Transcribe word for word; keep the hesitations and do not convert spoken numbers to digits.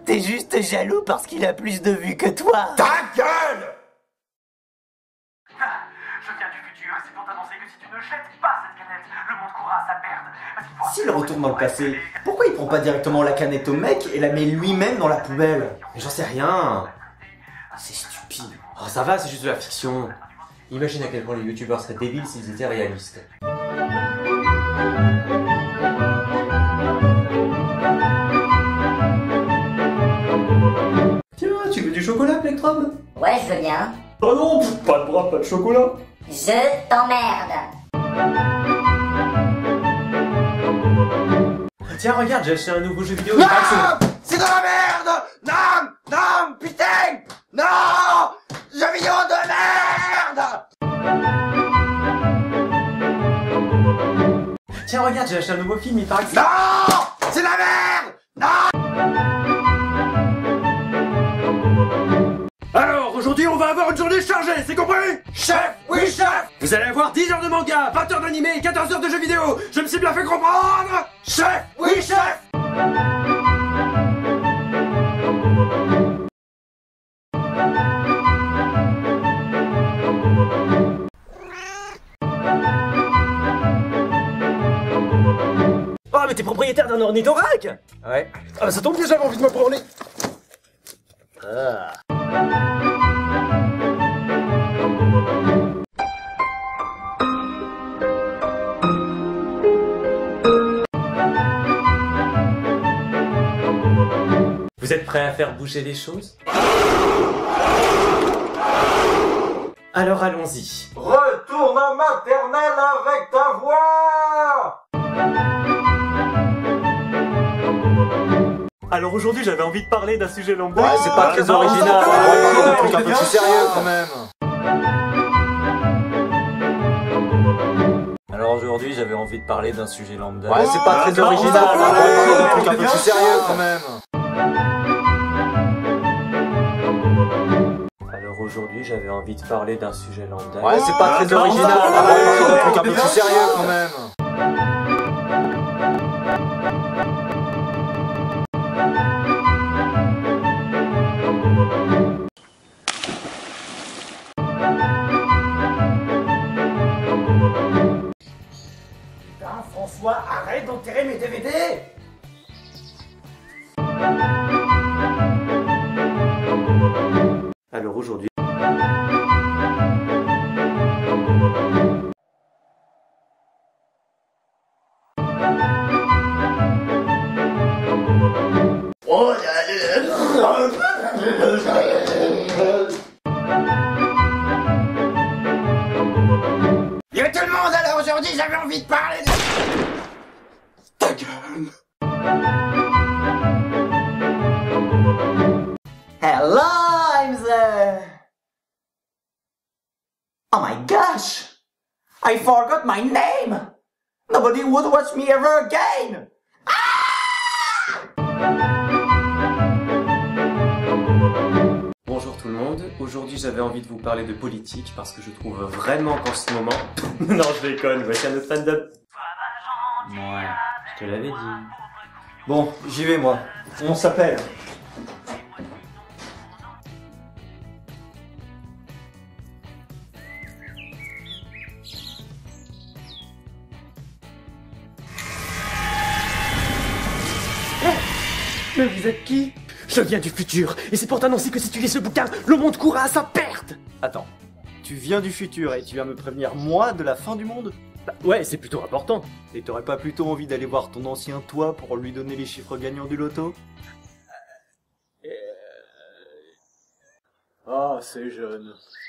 T'es juste jaloux parce qu'il a plus de vues que toi. Ta gueule! Je viens du futur et c'est pour t'annoncer que si tu ne jettes pas cette canette, le monde courra à sa perte. Parce qu'il faut S'il retourne dans le passé, pourquoi il prend pas directement la canette au mec et la met lui-même dans la poubelle? Mais j'en sais rien. C'est stupide. Oh, ça va, c'est juste de la fiction. Imagine à quel point les youtubeurs seraient débiles s'ils étaient réalistes. Tiens, tu veux du chocolat, Plectrum? Ouais, je veux bien. Oh non, pas de bras, pas de chocolat. Je t'emmerde. Tiens, regarde, j'ai acheté un nouveau jeu vidéo. Non! C'est de la merde! Non! Non! Putain! Non! Jeux vidéo de merde! Tiens, regarde, j'ai acheté un nouveau film, il paraît que c'est... Non! C'est de la merde! Non! Alors, aujourd'hui, on va avoir une journée chargée, c'est compris? Chef! Oui, chef! Vous allez avoir dix heures de manga, vingt heures d'animé et quatorze heures de jeux vidéo. Je me suis bien fait comprendre? Chef! Oui, chef! Oh, mais t'es propriétaire d'un ornithorac? Ouais. Ah bah ça tombe bien, j'avais envie de me prendre les... Ah. Vous êtes prêts à faire bouger les choses? Alors allons-y. Retourne en maternelle avec ta voix! Alors aujourd'hui, j'avais envie de parler d'un sujet lambda. Ouais, c'est pas très non, original. non, On va essayer non, des trucs un non, peu non, plus sérieux quand même. Alors aujourd'hui, j'avais envie de parler d'un sujet lambda. Ouais, c'est pas très non, original. non, On va essayer des non, trucs un non, peu non, plus sérieux quand même. Alors aujourd'hui, j'avais envie de parler d'un sujet lambda. Ouais, c'est pas très non, original. non, On va non, essayer des non, trucs un non, peu non, plus non, sérieux quand même. Putain, François, arrête d'enterrer mes D V D! Alors aujourd'hui... Oh, Yo tout le monde, alors aujourd'hui j'avais envie de parler de... Ta gueule! Hello, I'm the... Oh my gosh! I forgot my name! Nobody would watch me ever again! Bonjour tout le monde, aujourd'hui j'avais envie de vous parler de politique parce que je trouve vraiment qu'en ce moment... non je déconne, voici un autre fandom. Ouais. Je te l'avais dit. Bon, j'y vais moi. On s'appelle. Mais vous êtes qui? Je viens du futur, et c'est pour t'annoncer que si tu lis ce bouquin, le monde courra à sa perte! Attends, tu viens du futur et tu viens me prévenir moi de la fin du monde? Bah, ouais, c'est plutôt important. Et t'aurais pas plutôt envie d'aller voir ton ancien toi pour lui donner les chiffres gagnants du loto? Ah, c'est jeune.